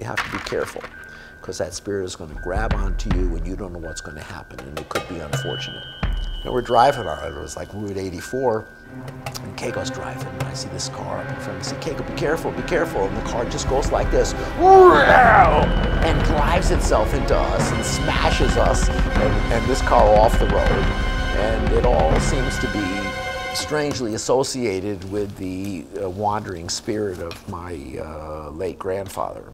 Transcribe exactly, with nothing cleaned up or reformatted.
have to be careful, because that spirit is going to grab onto you and you don't know what's going to happen, and it could be unfortunate. And we're driving on it. It was like Route eighty-four, and Keiko's driving, and I see this car up in front. I say, Keiko, be careful, be careful. And the car just goes like this, and drives itself into us and smashes us, and, and this car off the road. And it all seems to be strangely associated with the uh, wandering spirit of my uh, late grandfather.